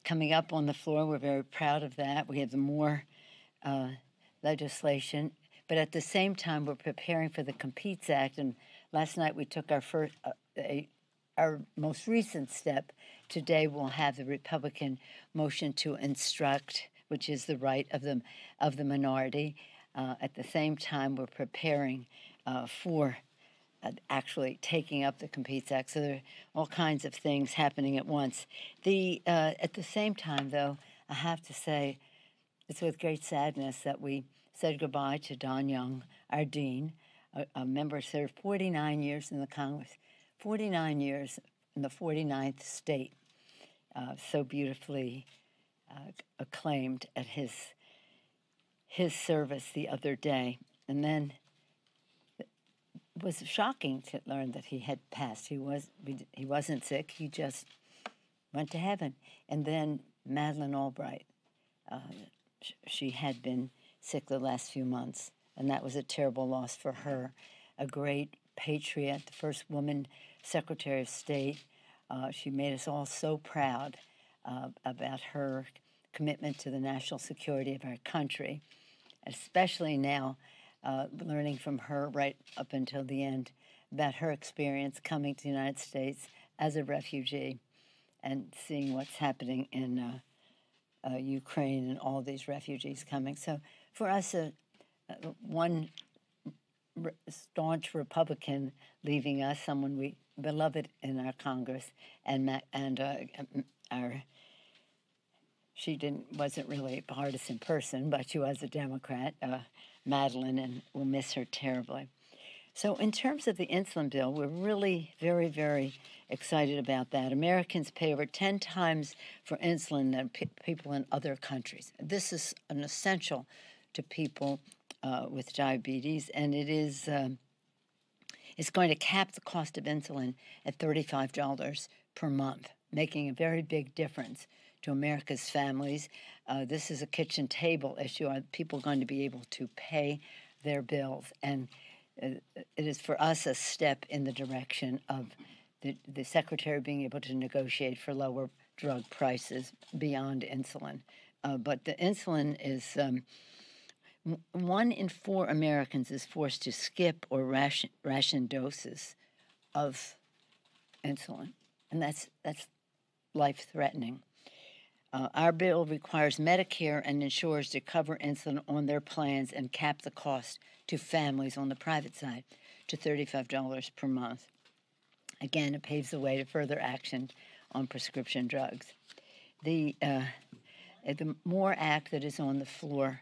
coming up on the floor. We're very proud of that. We have more legislation, but at the same time, we're preparing for the Competes Act. And last night we took our most recent step. Today we'll have the Republican motion to instruct, which is the right of the minority. At the same time, we're preparing for actually taking up the Competes Act. So there are all kinds of things happening at once. At the same time, though, I have to say it's with great sadness that we said goodbye to Don Young, our dean, a member served 49 years in the Congress, 49 years in the 49th state, so beautifully acclaimed at his service the other day. And then it was shocking to learn that he had passed. He wasn't sick. He just went to heaven. And then Madeleine Albright, she had been sick the last few months, and that was a terrible loss for her. A great patriot, the first woman Secretary of State. She made us all so proud about her commitment to the national security of our country, especially now learning from her right up until the end about her experience coming to the United States as a refugee and seeing what's happening in Ukraine and all these refugees coming. So for us, one staunch Republican leaving us, someone we beloved in our Congress, wasn't really a partisan person, but she was a Democrat, Madeleine, and we'll miss her terribly. So in terms of the insulin bill, we're really very, very excited about that. Americans pay over 10 times for insulin than people in other countries. This is an essential to people with diabetes, and it's going to cap the cost of insulin at $35 per month, making a very big difference to America's families. This is a kitchen table issue. Are people going to be able to pay their bills? And it is for us a step in the direction of the Secretary being able to negotiate for lower drug prices beyond insulin. But the insulin is 1 in 4 Americans is forced to skip or ration doses of insulin, and that's life-threatening. Our bill requires Medicare and insurers to cover insulin on their plans and cap the cost to families on the private side to $35 per month. Again, it paves the way to further action on prescription drugs. The MORE Act that is on the floor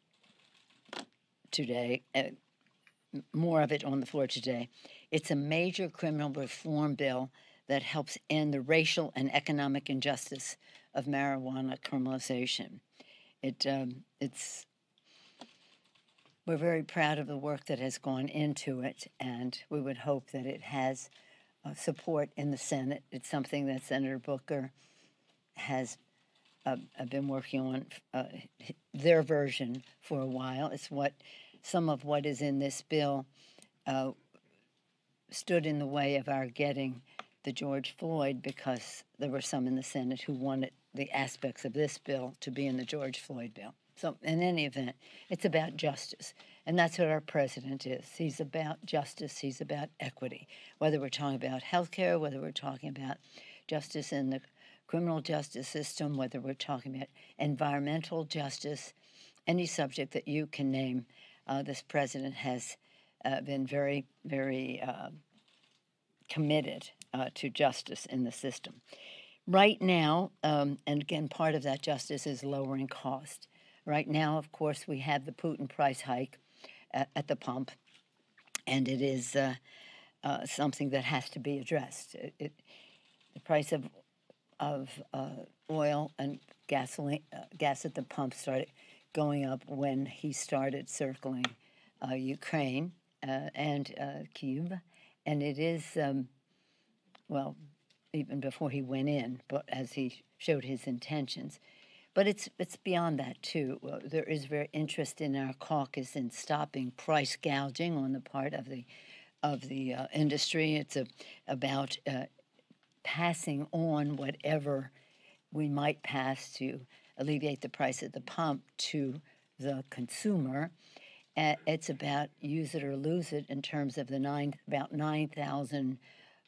today, more of it on the floor today, it's a major criminal reform bill that helps end the racial and economic injustice of marijuana criminalization. We're very proud of the work that has gone into it, and we would hope that it has support in the Senate. It's something that Senator Booker has been working on their version for a while. It's some of what is in this bill stood in the way of our getting the George Floyd, because there were some in the Senate who wanted the aspects of this bill to be in the George Floyd bill. So in any event, it's about justice, and that's what our president is. He's about justice. He's about equity, whether we're talking about health care, whether we're talking about justice in the criminal justice system, whether we're talking about environmental justice, any subject that you can name. This president has been very, very committed to justice in the system. Right now, and again, part of that justice is lowering cost. Right now, of course, we have the Putin price hike at the pump, and it is something that has to be addressed. The price of oil and gasoline, gas at the pump started going up when he started circling Ukraine and Kyiv, and it is even before he went in, but as he showed his intentions. But it's beyond that, too. There is very interest in our caucus in stopping price gouging on the part of the industry. It's about passing on whatever we might pass to alleviate the price at the pump to the consumer. It's about use it or lose it in terms of the about 9,000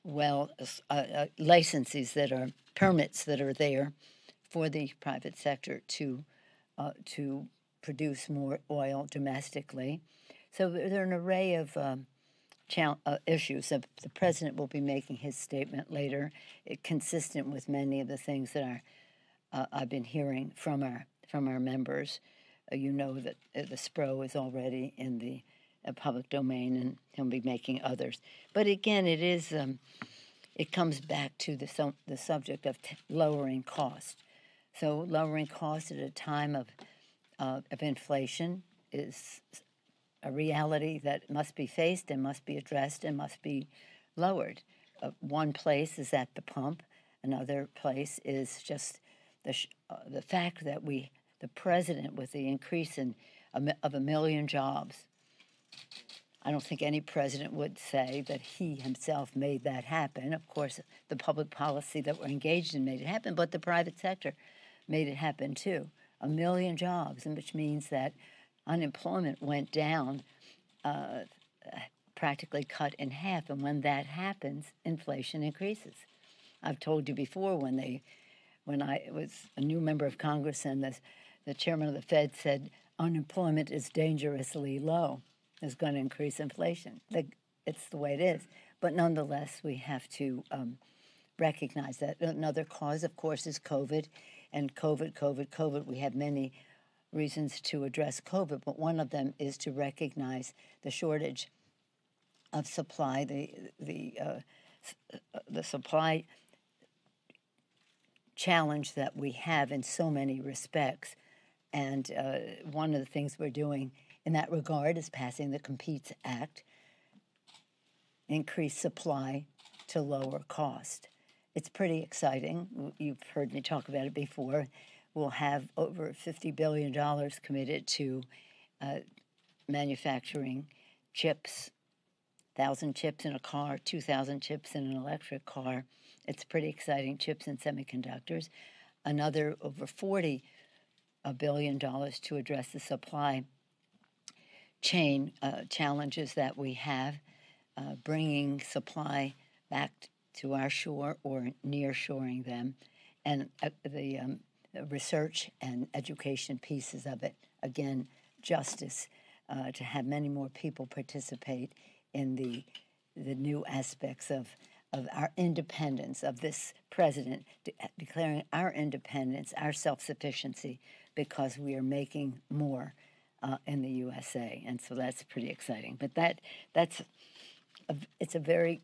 licenses that are permits that are there for the private sector to produce more oil domestically. So there are an array of issues. The president will be making his statement later, consistent with many of the things that I've been hearing from our members. You know that the SPRO is already in the public domain, and he'll be making others. But again, it comes back to the subject of lowering cost. So lowering cost at a time of inflation is a reality that must be faced and must be addressed and must be lowered. One place is at the pump. Another place is just the fact that the president, with the increase of 1 million jobs, I don't think any president would say that he himself made that happen. Of course, the public policy that we're engaged in made it happen, but the private sector made it happen too. 1 million jobs, which means that unemployment went down, practically cut in half. And when that happens, inflation increases. I've told you before when I was a new member of Congress and the chairman of the Fed said unemployment is dangerously low, is going to increase inflation. It's the way it is. But nonetheless, we have to recognize that. Another cause, of course, is COVID. And COVID. We have many reasons to address COVID, but one of them is to recognize the shortage of supply, the supply challenge that we have in so many respects. And one of the things we're doing in that regard is passing the Competes Act, increase supply to lower cost. It's pretty exciting. You've heard me talk about it before. We'll have over $50 billion committed to manufacturing chips, 1,000 chips in a car, 2,000 chips in an electric car. It's pretty exciting, chips and semiconductors. Another over $40 billion to address the supply chain challenges that we have, bringing supply back to our shore or near-shoring them, and the research and education pieces of it. Again, justice, to have many more people participate in the new aspects of our independence, of this president declaring our independence, our self-sufficiency, because we are making more in the USA. And so that's pretty exciting. But it's a very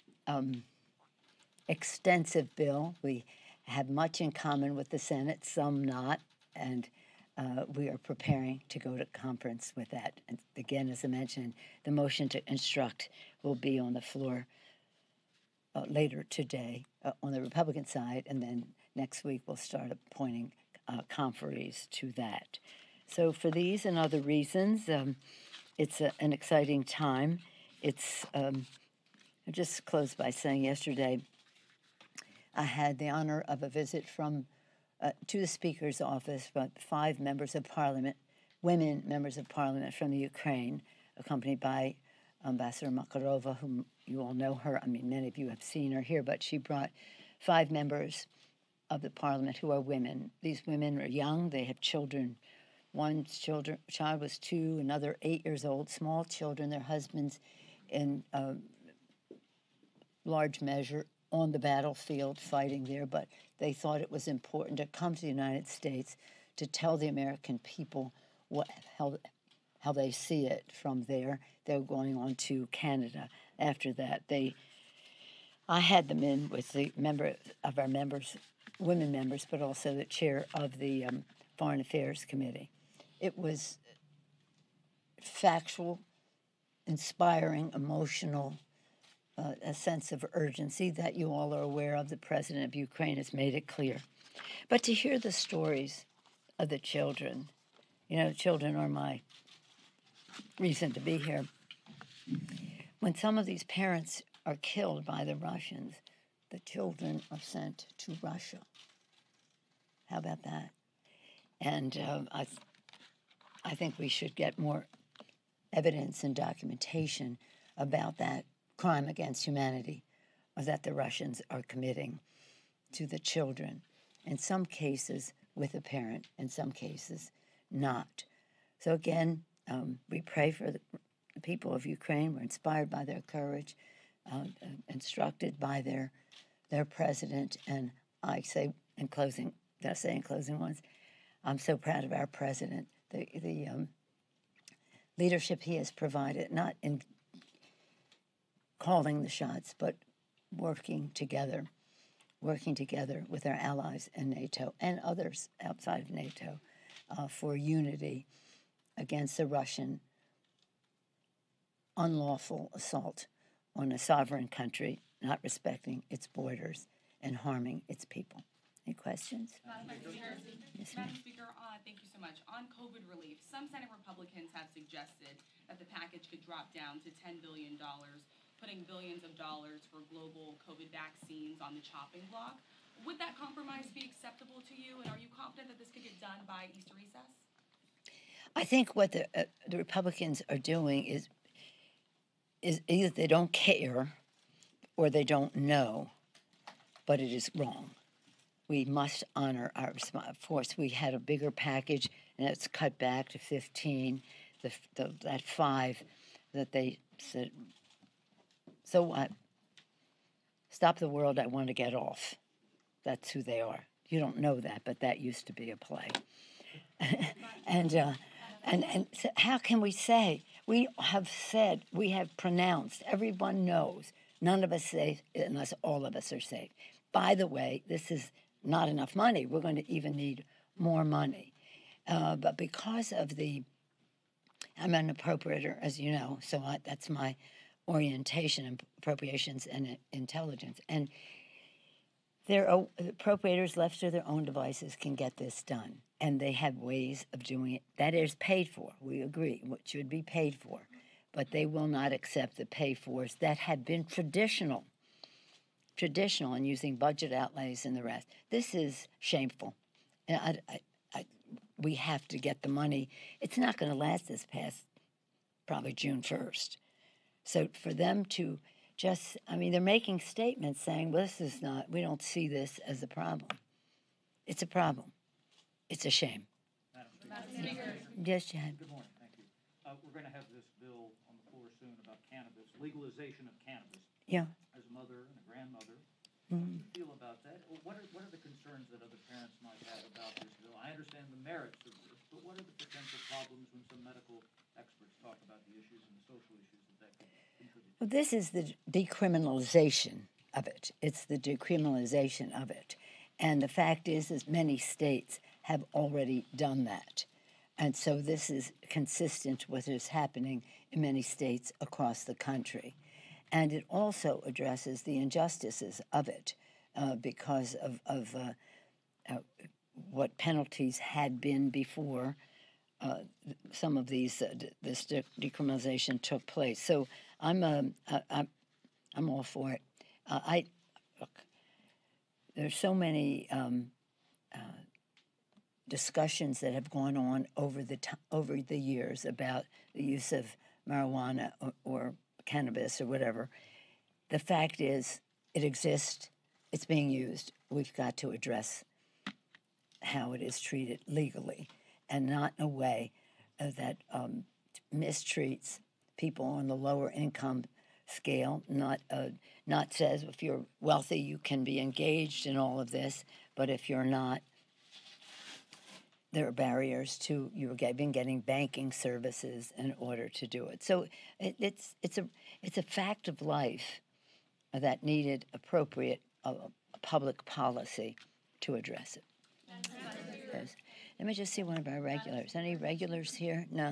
extensive bill. We have much in common with the Senate, some not, and we are preparing to go to conference with that. And again, as I mentioned, the motion to instruct will be on the floor later today on the Republican side, and then next week we'll start appointing conferees to that. So for these and other reasons, it's an exciting time. I just closed by saying yesterday I had the honor of a visit to the Speaker's office from 5 members of Parliament, women members of Parliament from the Ukraine, accompanied by Ambassador Makarova, whom you all know her. I mean, many of you have seen her here, but she brought 5 members of the Parliament who are women. These women are young. They have children. One child was 2, another 8 years old, small children, their husbands in large measure on the battlefield fighting there, but they thought it was important to come to the United States to tell the American people how they see it from there. They're going on to Canada after that. I had them in with the women members, but also the chair of the Foreign Affairs Committee. It was factual, inspiring, emotional, a sense of urgency that you all are aware of. The president of Ukraine has made it clear. But to hear the stories of the children, children are my reason to be here. When some of these parents are killed by the Russians, the children are sent to Russia. How about that? And I think we should get more evidence and documentation about that crime against humanity that the Russians are committing to the children. In some cases, with a parent, in some cases, not. So again, we pray for the people of Ukraine. We're inspired by their courage, instructed by their president. And I say in closing, did I say in closing once? I'm so proud of our president, the leadership he has provided, not in calling the shots, but working together with our allies in NATO and others outside of NATO for unity against the Russian unlawful assault on a sovereign country, not respecting its borders and harming its people. Any questions? Madam Speaker, Yes, Madam ma'am. Speaker, thank you so much. On COVID relief, some Senate Republicans have suggested that the package could drop down to $10 billion, putting billions of dollars for global COVID vaccines on the chopping block. Would that compromise be acceptable to you, and are you confident that this could get done by Easter recess? I think what the Republicans are doing is either they don't care or they don't know, but it is wrong. We must honor our response. Of course, we had a bigger package, and it's cut back to 15. That 5 that they said, so what? Stop the world, I want to get off. That's who they are. You don't know that, but that used to be a play. and so how can we say? We have said, we have pronounced, everyone knows, none of us safe unless all of us are safe. By the way, this is not enough money. We're going to even need more money. But because of I'm an appropriator, as you know, so that's my orientation, appropriations and intelligence. And the appropriators left to their own devices can get this done. And they have ways of doing it. That is paid for. We agree. What should be paid for. But they will not accept the pay-fors that have been traditional in using budget outlays and the rest. This is shameful. And we have to get the money. It's not going to last this past probably June 1st. So for them to just, they're making statements saying, well, we don't see this as a problem. It's a problem. It's a shame. Madam Speaker. Yes, Jan. Good morning, thank you. We're going to have this bill on the floor soon about cannabis, legalization of cannabis. Yeah. As a mother and a grandmother, how do you feel about that? What are the concerns that other parents might have about this bill? I understand the merits of this, but what are the potential problems when some medical experts talk about the issues and the social issues that could contribute? Well, this is the decriminalization of it. It's the decriminalization of it. And the fact is many states have already done that. And so this is consistent with what is happening in many states across the country. And it also addresses the injustices of it because of what penalties had been before some of this decriminalization took place. So I'm all for it. Look, there's so many discussions that have gone on over the years about the use of marijuana or cannabis or whatever. The fact is, it exists. It's being used. We've got to address how it is treated legally, and not in a way that mistreats people on the lower income scale. Not says if you're wealthy you can be engaged in all of this, but if you're not, there are barriers to you getting banking services in order to do it. So it's a fact of life that needed appropriate public policy to address it. Yes. Let me just see one of our regulars. Any regulars here? No.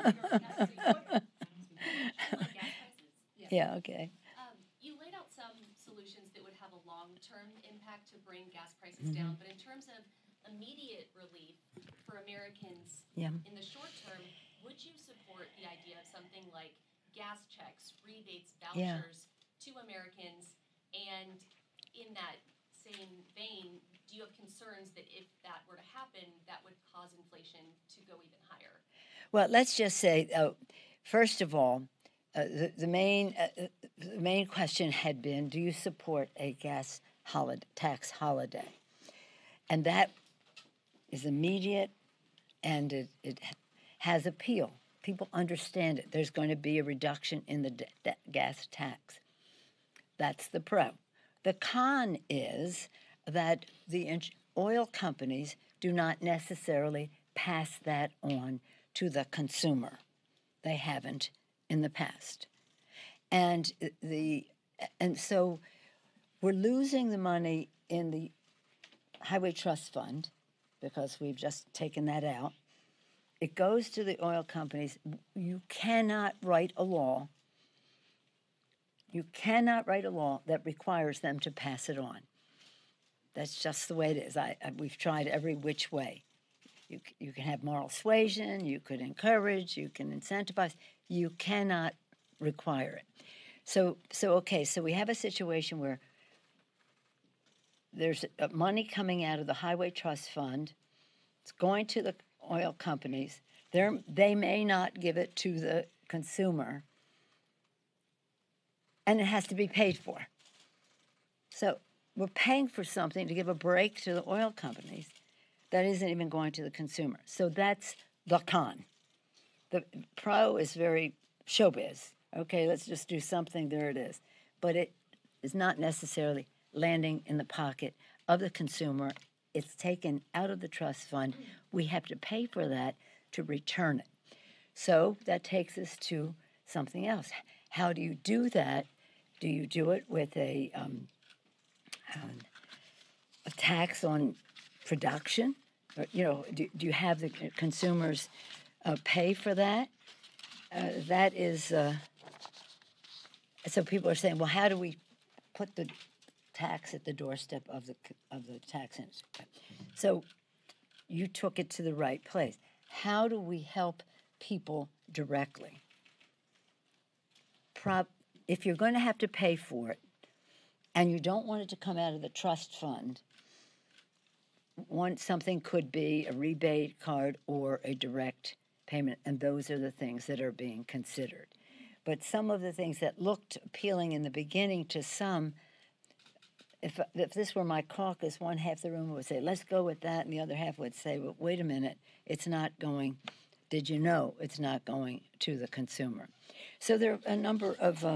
Yeah. Okay. You laid out some solutions that would have a long-term impact to bring gas prices down, but in terms of immediate relief for Americans in the short term, would you support the idea of something like gas checks, rebates, vouchers to Americans? And in that same vein, do do you have concerns that if that were to happen, that would cause inflation to go even higher? Well, let's just say, first of all, the main question had been, do you support a gas tax holiday? And that is immediate, and it has appeal. People understand it. There's going to be a reduction in the gas tax. That's the pro. The con is that the oil companies do not necessarily pass that on to the consumer. They haven't in the past. And so we're losing the money in the Highway Trust Fund because we've just taken that out. It goes to the oil companies. You cannot write a law. You cannot write a law that requires them to pass it on. That's just the way it is. We've tried every which way. You can have moral suasion, you could encourage, you can incentivize. You cannot require it. So we have a situation where there's money coming out of the Highway Trust Fund. It's going to the oil companies. They may not give it to the consumer, and it has to be paid for. So we're paying for something to give a break to the oil companies that isn't even going to the consumer. So that's the con. The pro is very showbiz. Okay, let's just do something, there it is. But it is not necessarily landing in the pocket of the consumer. It's taken out of the trust fund. We have to pay for that to return it. So that takes us to something else. How do you do that? Do you do it with a tax on production? Or, do you have the consumers pay for that? That is, so people are saying, well, how do we put the tax at the doorstep of the tax industry? So you took it to the right place. How do we help people directly? If you're going to have to pay for it, and you don't want it to come out of the trust fund, something could be a rebate card or a direct payment, and those are the things that are being considered. But some of the things that looked appealing in the beginning to some, if this were my caucus, one half the room would say, let's go with that, and the other half would say, well, wait a minute, it's not going, did you know it's not going to the consumer? So there are a number of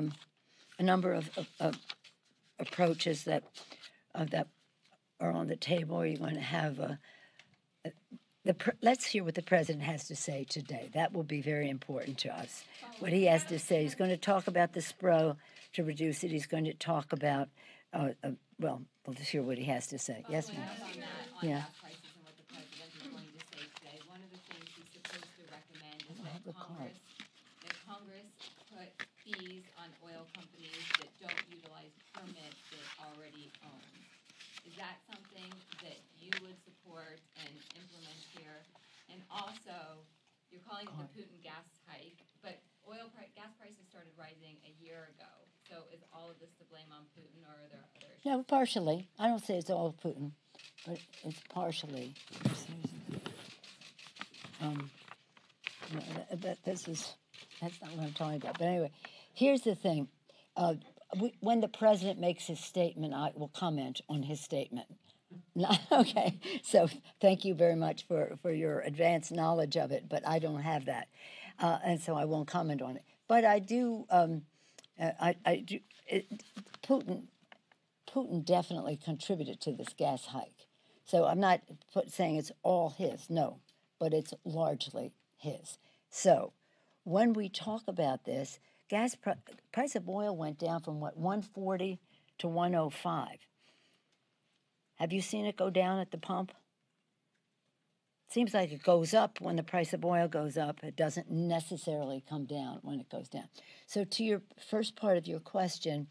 approaches that are on the table. You're going to have let's hear what the president has to say today. That will be very important to us. What he has to say. He's going to talk about the SPRO to reduce it. He's going to talk about, we'll just hear what he has to say. Yes, ma'am. Yeah. Gas prices and what the president is going to say today. One of the things he's supposed to recommend is that Congress put fees on oil companies that don't utilize permits that it already owns. Is that something that you would support and implement here? And also, you're calling it the Putin gas hike, but gas prices started rising a year ago. So is all of this to blame on Putin, or are there other issues? No, partially. I don't say it's all Putin, but it's partially. That's not what I'm talking about. But anyway, here's the thing. When the president makes his statement, I will comment on his statement. Okay, so thank you very much for your advanced knowledge of it, but I don't have that, and so I won't comment on it. But I do. Putin definitely contributed to this gas hike. So I'm not saying it's all his, no, but it's largely his. So when we talk about this, price of oil went down from 140 to 105. Have you seen it go down at the pump? Seems like it goes up when the price of oil goes up. It doesn't necessarily come down when it goes down. So to your first part of your question,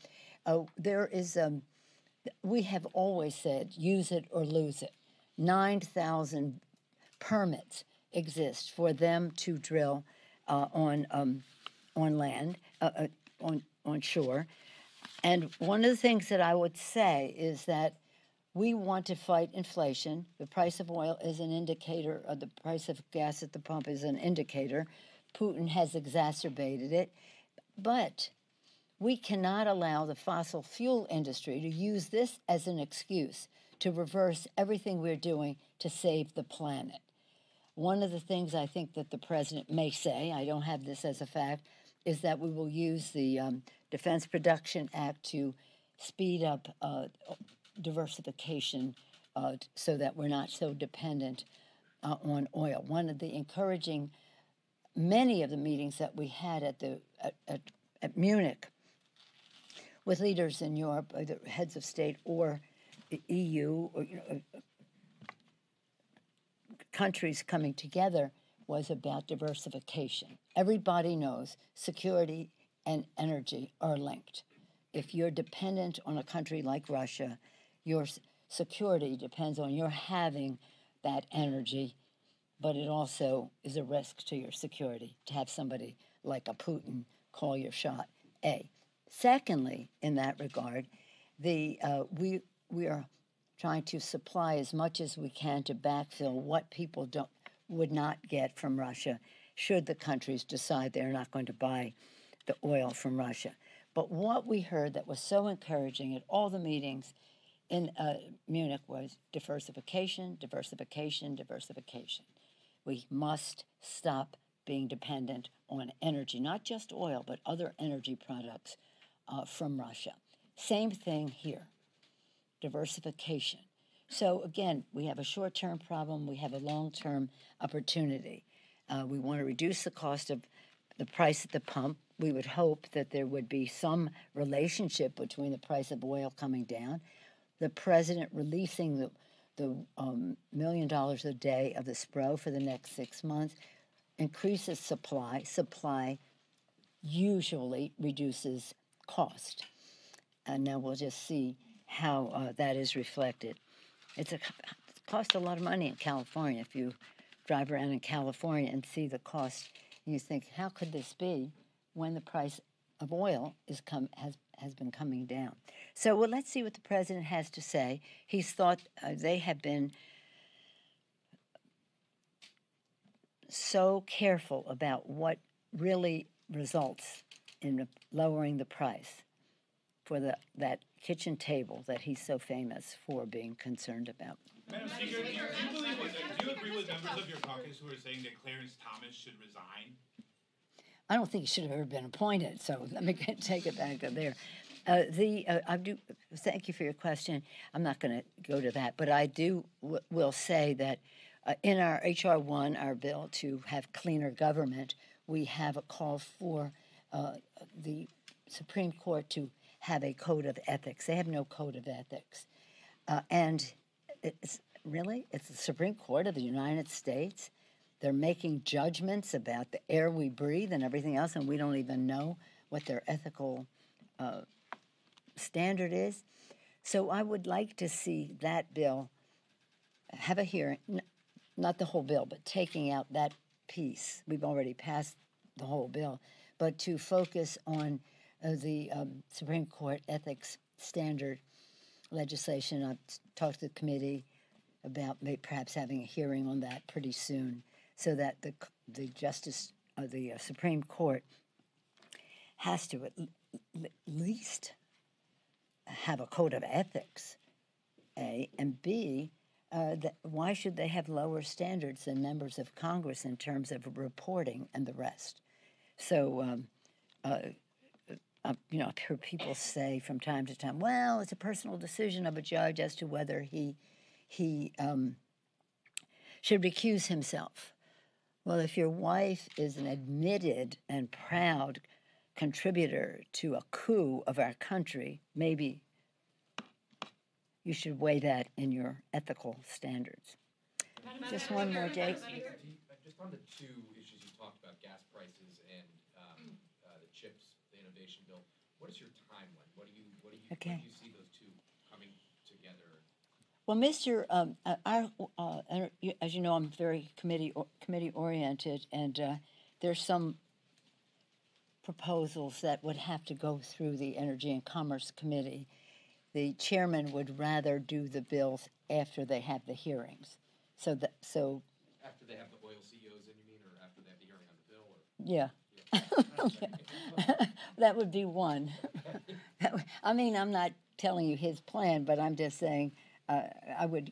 we have always said, use it or lose it. 9,000 permits exist for them to drill on land, on shore. And one of the things that I would say is that We want to fight inflation. The price of oil is an indicator, the price of gas at the pump is an indicator. Putin has exacerbated it. But we cannot allow the fossil fuel industry to use this as an excuse to reverse everything we're doing to save the planet. One of the things I think that the president may say, I don't have this as a fact, is that we will use the Defense Production Act to speed up diversification so that we're not so dependent on oil. One of the encouraging, many of the meetings that we had at Munich with leaders in Europe, either heads of state or the EU, or countries coming together, was about diversification. Everybody knows security and energy are linked. If you're dependent on a country like Russia, your security depends on your having that energy, but it also is a risk to your security to have somebody like a Putin call your shot, A. Secondly, in that regard, we are trying to supply as much as we can to backfill what people would not get from Russia should the countries decide they're not going to buy the oil from Russia. But what we heard that was so encouraging at all the meetings in Munich was diversification, diversification, diversification. We must stop being dependent on energy, not just oil, but other energy products from Russia. Same thing here, diversification. So again, we have a short-term problem, we have a long-term opportunity. We want to reduce the cost of the price at the pump. We would hope that there would be some relationship between the price of oil coming down, the president releasing the $1 million a day of the SPRO for the next 6 months, increases supply. Supply usually reduces cost. And now we'll just see how that is reflected. It costs a lot of money in California. If you drive around in California and see the cost, you think, how could this be when the price of oil has been coming down? So well, let's see what the president has to say. He's thought they have been so careful about what really results in lowering the price for that kitchen table that he's so famous for being concerned about. Madam Speaker, do you agree with members of your caucus who are saying that Clarence Thomas should resign? I don't think he should have ever been appointed, so let me take it back to there. I do thank you for your question. I'm not going to go to that, but I will say that in our H.R. 1, our bill to have cleaner government, we have a call for the Supreme Court to have a code of ethics. They have no code of ethics. And it's the Supreme Court of the United States. They're making judgments about the air we breathe and everything else, and we don't even know what their ethical standard is. So I would like to see that bill have a hearing, not the whole bill, but taking out that piece. We've already passed the whole bill, but to focus on the Supreme Court ethics standard legislation. I've talked to the committee about perhaps having a hearing on that pretty soon, so that the justice of the Supreme Court has to at least have a code of ethics, A, and B, why should they have lower standards than members of Congress in terms of reporting and the rest? So, I've heard people say from time to time, well, it's a personal decision of a judge as to whether he should recuse himself. Well, if your wife is an admitted and proud contributor to a coup of our country, maybe you should weigh that in your ethical standards. Just one more, Jake. Just on the two issues you talked about, gas prices and the CHIPS, the innovation bill. What is your timeline? What do you see those two coming together? Well, Mr. As you know, I'm very committee oriented, and there's some proposals that would have to go through the Energy and Commerce Committee. the chairman would rather do the bills after they have the hearings. So After they have the oil CEOs in, you mean, or after they have the hearing on the bill, or? yeah. That would be one. I mean, I'm not telling you his plan, but I'm just saying I would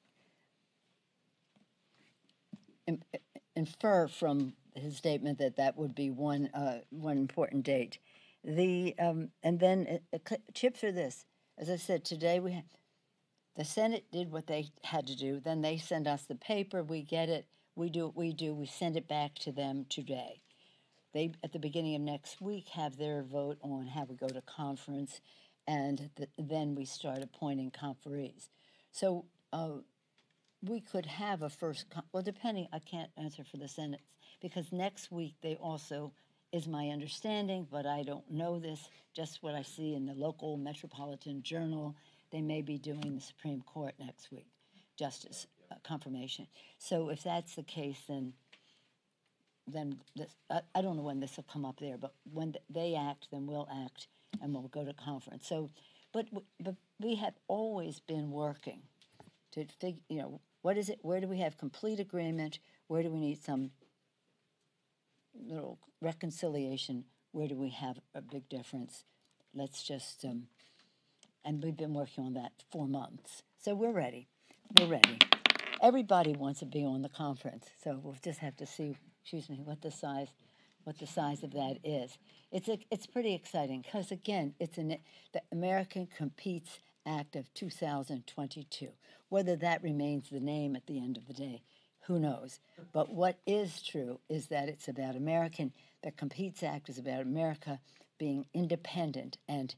infer from his statement that that would be one important date. And then chips are this. As I said, today the Senate did what they had to do. Then they send us the paper. We get it. We do what we do. We send it back to them today. They, at the beginning of next week, have their vote on how we go to conference, and then we start appointing conferees. So we could have a first, well, depending, I can't answer for the Senate, because next week they also, is my understanding, but I don't know this, just what I see in the local Metropolitan Journal, they may be doing the Supreme Court next week, justice confirmation. So if that's the case, then this, I don't know when this will come up there, but when they act, then we'll act, and we'll go to conference. So, but we have always been working to figure, you know, what is it? Where do we have complete agreement? Where do we need some little reconciliation? Where do we have a big difference? Let's just, and we've been working on that 4 months. So we're ready. We're ready. Everybody wants to be on the conference, so we'll just have to see, excuse me, what the size of that is. It's pretty exciting because, again, it's the American Competes Act of 2022. Whether that remains the name at the end of the day, who knows? But what is true is that it's about the Competes Act is about America being independent and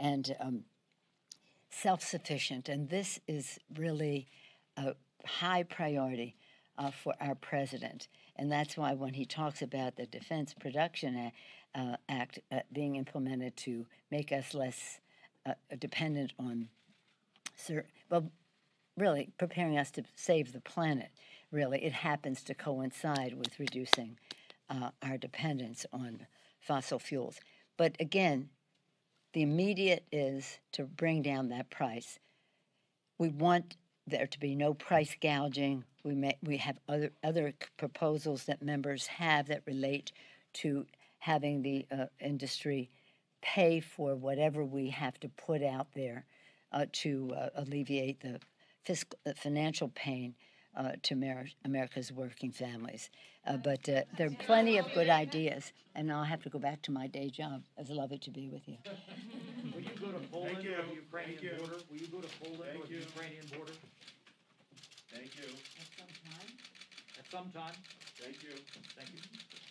self-sufficient, and this is really a high priority for our president. And that's why when he talks about the Defense Production Act being implemented to make us less dependent on, well, really preparing us to save the planet, really, it happens to coincide with reducing our dependence on fossil fuels. But again, the immediate is to bring down that price. We want there to be no price gouging. We have other proposals that members have that relate to having the industry pay for whatever we have to put out there to alleviate the financial pain to America's working families. But there are plenty of good ideas, and I'll have to go back to my day job. It's lovely to be with you. Will you go to Poland or the Ukrainian border? Will you go to Poland or the Ukrainian border? Thank you. At some time? Thank you. Thank you.